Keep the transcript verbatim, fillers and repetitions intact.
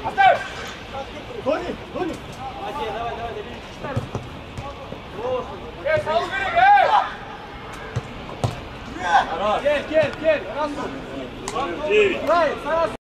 Оставь! Тони, Тони! Окей, давай, давай, добей. Эй, Саул, эй! Хорош. Кель, кель, кель! Раз, Девять. Дай, Сарас!